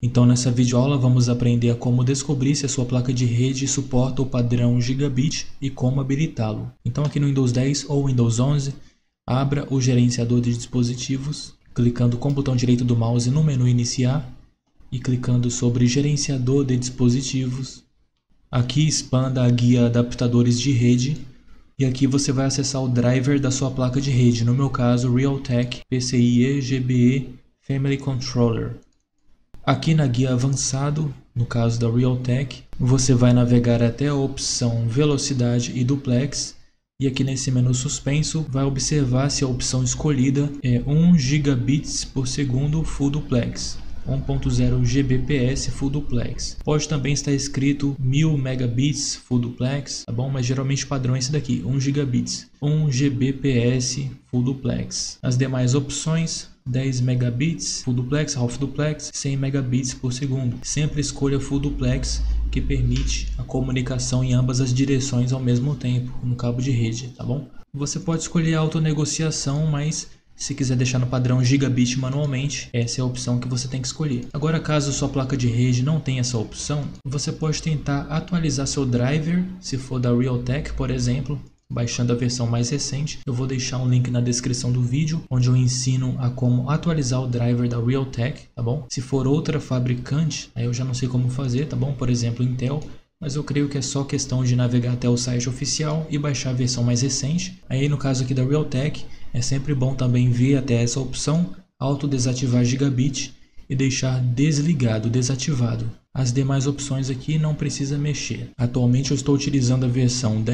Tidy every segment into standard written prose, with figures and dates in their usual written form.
Então nessa videoaula vamos aprender a como descobrir se a sua placa de rede suporta o padrão Gigabit e como habilitá-lo. Então aqui no Windows 10 ou Windows 11, abra o gerenciador de dispositivos, clicando com o botão direito do mouse no menu iniciar e clicando sobre gerenciador de dispositivos. Aqui expanda a guia adaptadores de rede e aqui você vai acessar o driver da sua placa de rede, no meu caso Realtek PCIe GBE Family Controller. Aqui na guia avançado, no caso da Realtek, você vai navegar até a opção velocidade e duplex e aqui nesse menu suspenso vai observar se a opção escolhida é 1 gigabits por segundo Full Duplex. 1.0 Gbps Full Duplex. Pode também estar escrito 1000 megabits Full Duplex, tá bom? Mas geralmente o padrão é esse daqui, 1 gigabits. 1 Gbps Full Duplex. As demais opções, 10 megabits Full Duplex, Half Duplex, 100 megabits por segundo. Sempre escolha Full Duplex, que permite a comunicação em ambas as direções ao mesmo tempo, no cabo de rede, tá bom? Você pode escolher a autonegociação, mas se quiser deixar no padrão Gigabit manualmente, essa é a opção que você tem que escolher. Agora, caso sua placa de rede não tenha essa opção, você pode tentar atualizar seu driver, se for da Realtek, por exemplo, baixando a versão mais recente. Eu vou deixar um link na descrição do vídeo, onde eu ensino a como atualizar o driver da Realtek, tá bom? Se for outra fabricante, aí eu já não sei como fazer, tá bom? Por exemplo, Intel. Mas eu creio que é só questão de navegar até o site oficial e baixar a versão mais recente. Aí no caso aqui da Realtek, é sempre bom também vir até essa opção, auto-desativar Gigabit e deixar desligado, desativado. As demais opções aqui não precisa mexer. Atualmente eu estou utilizando a versão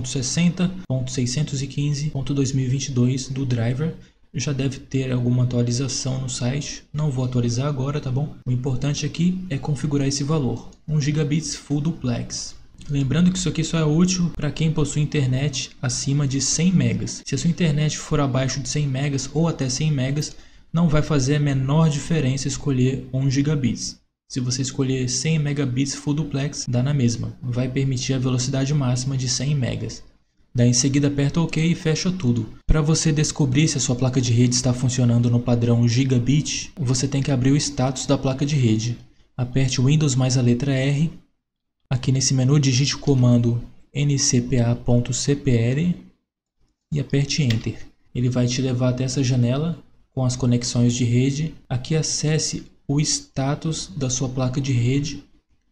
10.60.615.2022 do driver. Já deve ter alguma atualização no site, não vou atualizar agora, tá bom? O importante aqui é configurar esse valor, 1 gigabits Full Duplex. Lembrando que isso aqui só é útil para quem possui internet acima de 100 megas. Se a sua internet for abaixo de 100 megas ou até 100 megas, não vai fazer a menor diferença escolher 1 gigabits. Se você escolher 100 megabits Full Duplex, dá na mesma, vai permitir a velocidade máxima de 100 megas. Daí em seguida aperta OK e fecha tudo. Para você descobrir se a sua placa de rede está funcionando no padrão Gigabit, você tem que abrir o status da placa de rede. Aperte o Windows mais a letra R. Aqui nesse menu digite o comando ncpa.cpl e aperte Enter. Ele vai te levar até essa janela com as conexões de rede. Aqui acesse o status da sua placa de rede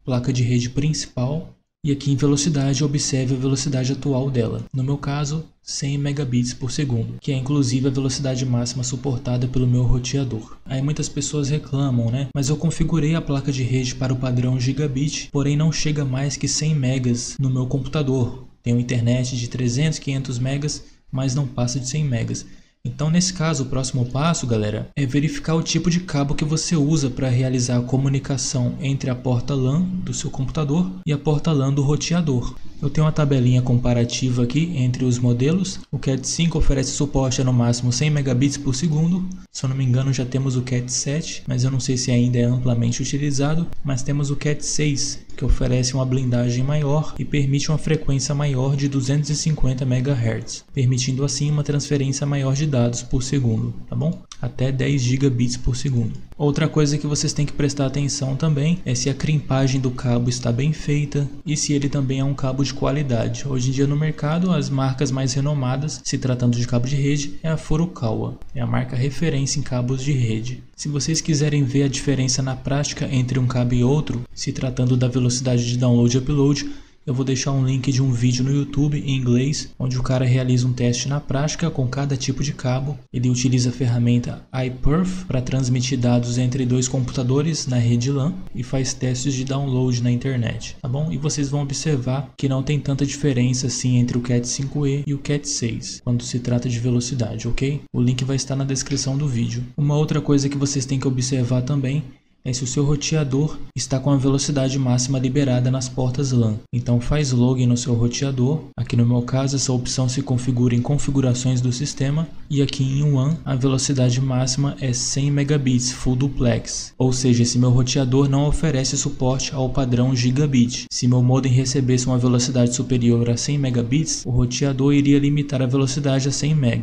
principal. E aqui em velocidade, observe a velocidade atual dela. No meu caso, 100 megabits por segundo, que é inclusive a velocidade máxima suportada pelo meu roteador. Aí muitas pessoas reclamam, né? Mas eu configurei a placa de rede para o padrão Gigabit, porém não chega mais que 100 megas no meu computador. Tenho internet de 300, 500 megas, mas não passa de 100 megas. Então, nesse caso, o próximo passo, galera, é verificar o tipo de cabo que você usa para realizar a comunicação entre a porta LAN do seu computador e a porta LAN do roteador. Eu tenho uma tabelinha comparativa aqui entre os modelos. O Cat 5 oferece suporte a no máximo 100 megabits por segundo. Se eu não me engano, já temos o Cat 7, mas eu não sei se ainda é amplamente utilizado. Mas temos o Cat 6, que oferece uma blindagem maior e permite uma frequência maior de 250 MHz, permitindo assim uma transferência maior de dados por segundo, tá bom? Até 10 gigabits por segundo. Outra coisa que vocês têm que prestar atenção também é se a crimpagem do cabo está bem feita e se ele também é um cabo de qualidade. Hoje em dia no mercado, as marcas mais renomadas, se tratando de cabo de rede, é a Furukawa, é a marca referência em cabos de rede. Se vocês quiserem ver a diferença na prática entre um cabo e outro, se tratando da velocidade de download e upload, eu vou deixar um link de um vídeo no YouTube em inglês, onde o cara realiza um teste na prática com cada tipo de cabo. Ele utiliza a ferramenta iPerf para transmitir dados entre dois computadores na rede LAN e faz testes de download na internet, tá bom? E vocês vão observar que não tem tanta diferença assim entre o Cat 5e e o Cat 6, quando se trata de velocidade, ok? O link vai estar na descrição do vídeo. Uma outra coisa que vocês têm que observar também é se o seu roteador está com a velocidade máxima liberada nas portas LAN. Então faz login no seu roteador. Aqui no meu caso essa opção se configura em configurações do sistema e aqui em WAN a velocidade máxima é 100 megabits Full Duplex. Ou seja, esse meu roteador não oferece suporte ao padrão Gigabit. Se meu modem recebesse uma velocidade superior a 100 megabits, o roteador iria limitar a velocidade a 100 megas.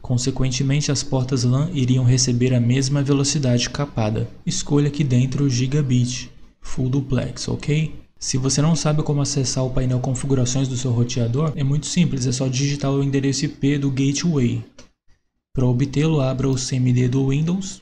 Consequentemente, as portas LAN iriam receber a mesma velocidade capada. Escolha aqui dentro Gigabit Full Duplex, ok? Se você não sabe como acessar o painel configurações do seu roteador, é muito simples, é só digitar o endereço IP do gateway. Para obtê-lo, abra o CMD do Windows,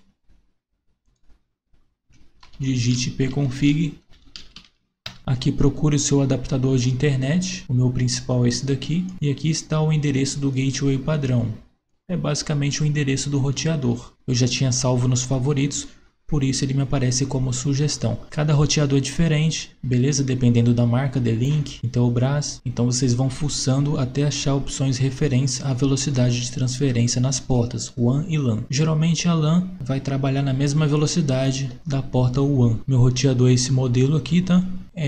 digite ipconfig, aqui procure o seu adaptador de internet, o meu principal é esse daqui, e aqui está o endereço do gateway padrão. É basicamente o endereço do roteador. Eu já tinha salvo nos favoritos, por isso ele me aparece como sugestão. Cada roteador é diferente, beleza? Dependendo da marca, D-Link, Intelbras. Então vocês vão fuçando até achar opções referentes à velocidade de transferência nas portas WAN e LAN. Geralmente a LAN vai trabalhar na mesma velocidade da porta WAN. Meu roteador é esse modelo aqui, tá?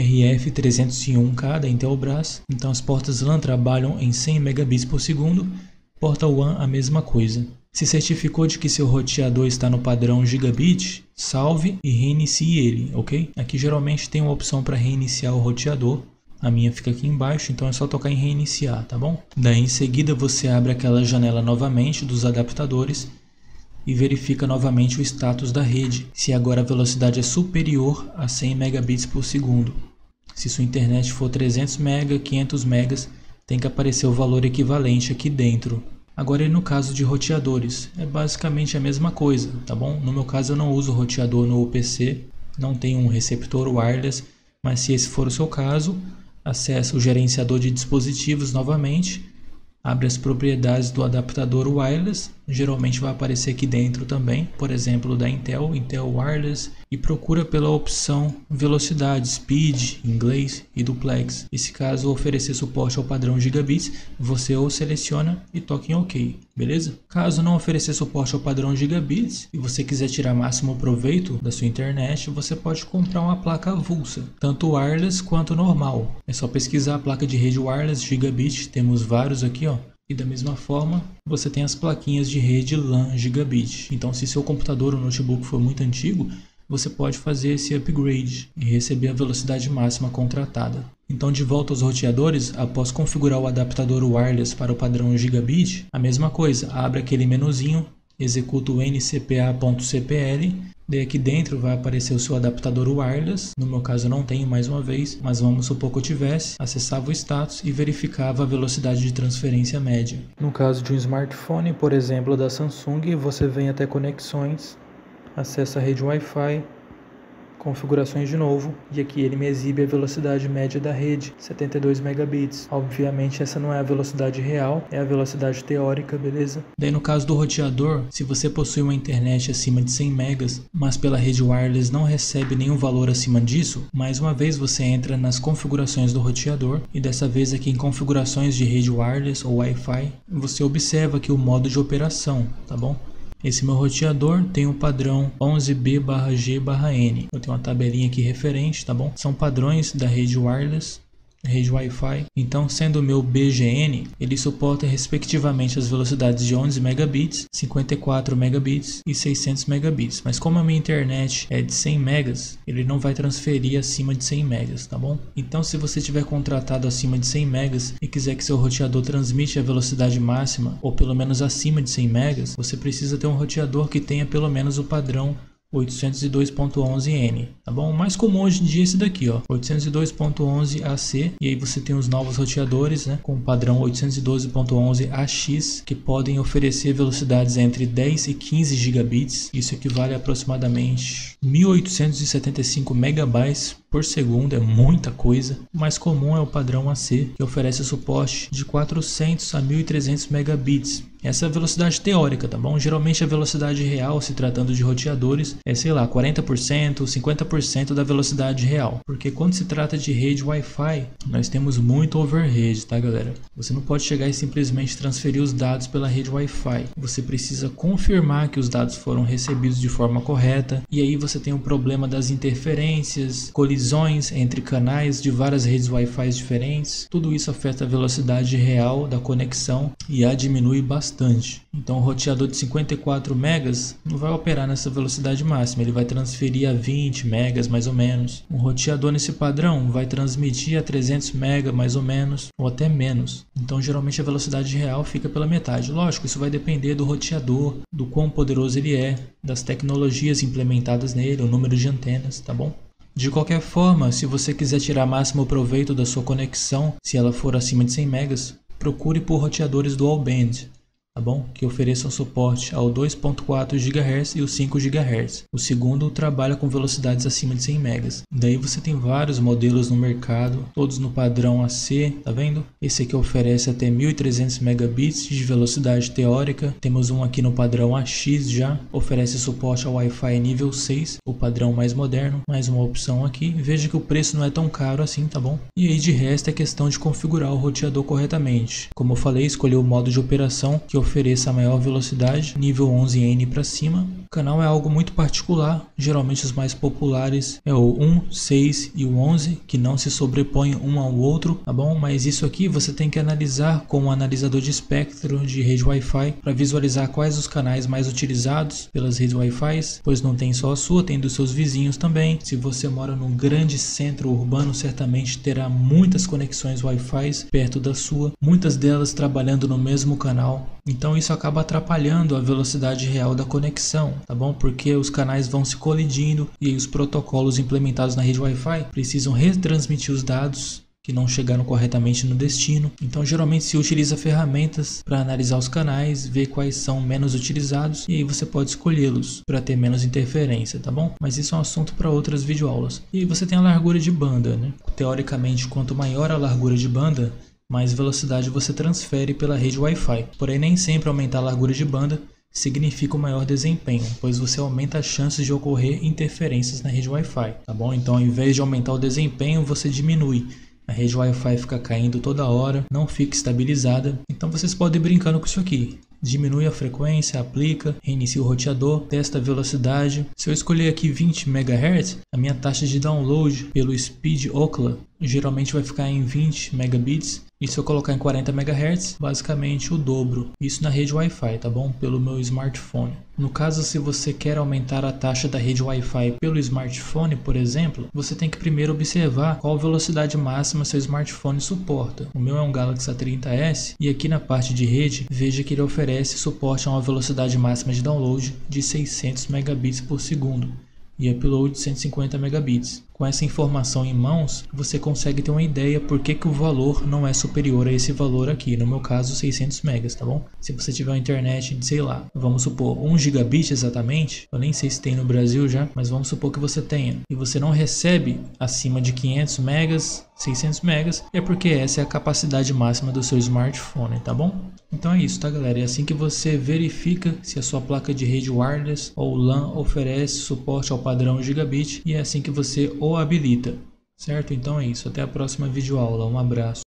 RF301K da Intelbras. Então as portas LAN trabalham em 100 megabits por segundo. Porta WAN a mesma coisa. Se certificou de que seu roteador está no padrão Gigabit, salve e reinicie ele, ok? Aqui geralmente tem uma opção para reiniciar o roteador. A minha fica aqui embaixo, então é só tocar em reiniciar, tá bom? Daí em seguida você abre aquela janela novamente dos adaptadores e verifica novamente o status da rede, se agora a velocidade é superior a 100 megabits por segundo. Se sua internet for 300 MB, 500 MB, tem que aparecer o valor equivalente aqui dentro. Agora no caso de roteadores, é basicamente a mesma coisa, tá bom? No meu caso eu não uso roteador no PC, não tenho um receptor wireless, mas se esse for o seu caso, acesse o gerenciador de dispositivos novamente, abre as propriedades do adaptador wireless, geralmente vai aparecer aqui dentro também, por exemplo da Intel Wireless, e procura pela opção velocidade, speed, em inglês e duplex. E se caso oferecer suporte ao padrão gigabits, você o seleciona e toca em OK, beleza? Caso não oferecer suporte ao padrão gigabits e você quiser tirar máximo proveito da sua internet, você pode comprar uma placa avulsa, tanto wireless quanto normal. É só pesquisar a placa de rede wireless gigabit, temos vários aqui, ó. E da mesma forma, você tem as plaquinhas de rede LAN Gigabit. Então, se seu computador ou notebook for muito antigo, você pode fazer esse upgrade e receber a velocidade máxima contratada. Então, de volta aos roteadores, após configurar o adaptador wireless para o padrão Gigabit, a mesma coisa, abre aquele menuzinho, executa o ncpa.cpl, daí aqui dentro vai aparecer o seu adaptador wireless, no meu caso eu não tenho mais uma vez, mas vamos supor que eu tivesse, acessava o status e verificava a velocidade de transferência média. No caso de um smartphone, por exemplo da Samsung, você vem até conexões, acessa a rede Wi-Fi, configurações de novo, e aqui ele me exibe a velocidade média da rede, 72 megabits. Obviamente essa não é a velocidade real, é a velocidade teórica, beleza? Daí no caso do roteador, se você possui uma internet acima de 100 megas, mas pela rede wireless não recebe nenhum valor acima disso, mais uma vez você entra nas configurações do roteador, e dessa vez aqui em configurações de rede wireless ou Wi-Fi, você observa aqui o modo de operação, tá bom? Esse meu roteador tem o padrão 11B/G/N. Eu tenho uma tabelinha aqui referente, tá bom? São padrões da rede wireless, rede Wi-Fi. Então, sendo o meu BGN, ele suporta respectivamente as velocidades de 11 megabits, 54 megabits e 600 megabits. Mas como a minha internet é de 100 megas, ele não vai transferir acima de 100 megas, tá bom? Então, se você tiver contratado acima de 100 megas e quiser que seu roteador transmita a velocidade máxima, ou pelo menos acima de 100 megas, você precisa ter um roteador que tenha pelo menos o padrão 802.11n, tá bom? O mais comum hoje em dia é esse daqui, ó, 802.11ac, e aí você tem os novos roteadores, né, com o padrão 812.11ax, que podem oferecer velocidades entre 10 e 15 gigabits, isso equivale a aproximadamente 1875 megabytes por segundo, é muita coisa. O mais comum é o padrão AC, que oferece suporte de 400 a 1300 megabits. Essa é a velocidade teórica, tá bom? Geralmente a velocidade real, se tratando de roteadores, é, sei lá, 40%, 50% da velocidade real. Porque quando se trata de rede Wi-Fi, nós temos muito overhead, tá, galera? Você não pode chegar e simplesmente transferir os dados pela rede Wi-Fi. Você precisa confirmar que os dados foram recebidos de forma correta. E aí você tem o problema das interferências, colisões entre canais de várias redes Wi-Fi diferentes. Tudo isso afeta a velocidade real da conexão e a diminui bastante. bastante. Então o roteador de 54 megas não vai operar nessa velocidade máxima, ele vai transferir a 20 megas mais ou menos. Um roteador nesse padrão vai transmitir a 300 megas mais ou menos, ou até menos. Então geralmente a velocidade real fica pela metade. Lógico, isso vai depender do roteador, do quão poderoso ele é, das tecnologias implementadas nele, o número de antenas, tá bom? De qualquer forma, se você quiser tirar máximo proveito da sua conexão, se ela for acima de 100 megas, procure por roteadores dual band, tá bom? Que ofereçam suporte ao 2.4 GHz e o 5 GHz. O segundo trabalha com velocidades acima de 100 megas. Daí você tem vários modelos no mercado, todos no padrão AC, tá vendo? Esse aqui oferece até 1300 megabits de velocidade teórica. Temos um aqui no padrão AX já, oferece suporte ao Wi-Fi nível 6, o padrão mais moderno. Mais uma opção aqui. Veja que o preço não é tão caro assim, tá bom? E aí de resto é questão de configurar o roteador corretamente. Como eu falei, escolher o modo de operação que ofereça a maior velocidade, nível 11N para cima. O canal é algo muito particular, geralmente os mais populares é o 1, 6 e o 11, que não se sobrepõem um ao outro, tá bom? Mas isso aqui você tem que analisar com um analisador de espectro de rede Wi-Fi para visualizar quais os canais mais utilizados pelas redes Wi-Fi, pois não tem só a sua, tem dos seus vizinhos também. Se você mora num grande centro urbano, certamente terá muitas conexões Wi-Fi perto da sua, muitas delas trabalhando no mesmo canal. Então isso acaba atrapalhando a velocidade real da conexão, tá bom? Porque os canais vão se colidindo e os protocolos implementados na rede Wi-Fi precisam retransmitir os dados que não chegaram corretamente no destino. Então geralmente se utiliza ferramentas para analisar os canais, ver quais são menos utilizados e aí você pode escolhê-los para ter menos interferência, tá bom? Mas isso é um assunto para outras videoaulas. E aí você tem a largura de banda, né? Teoricamente, quanto maior a largura de banda, mais velocidade você transfere pela rede Wi-Fi. Porém, nem sempre aumentar a largura de banda significa um maior desempenho, pois você aumenta as chances de ocorrer interferências na rede Wi-Fi, tá bom? Então, ao invés de aumentar o desempenho, você diminui. A rede Wi-Fi fica caindo toda hora, não fica estabilizada. Então, vocês podem ir brincando com isso aqui. Diminui a frequência, aplica, reinicia o roteador, testa a velocidade. Se eu escolher aqui 20 MHz, a minha taxa de download pelo Speed Ookla geralmente vai ficar em 20 megabits. E se eu colocar em 40 MHz, basicamente o dobro. Isso na rede Wi-Fi, tá bom? Pelo meu smartphone. No caso, se você quer aumentar a taxa da rede Wi-Fi pelo smartphone, por exemplo, você tem que primeiro observar qual velocidade máxima seu smartphone suporta. O meu é um Galaxy A30s e aqui na parte de rede, veja que ele oferece suporte a uma velocidade máxima de download de 600 megabits por segundo e upload de 150 megabits. Com essa informação em mãos, você consegue ter uma ideia por que o valor não é superior a esse valor aqui, no meu caso 600 megas, tá bom? Se você tiver uma internet de, sei lá, vamos supor 1 gigabit exatamente, eu nem sei se tem no Brasil já, mas vamos supor que você tenha, e você não recebe acima de 500 megas, 600 megas, é porque essa é a capacidade máxima do seu smartphone, tá bom? Então é isso, tá galera? É assim que você verifica se a sua placa de rede wireless ou LAN oferece suporte ao padrão gigabit e é assim que você o habilita, certo? Então é isso, até a próxima videoaula, um abraço.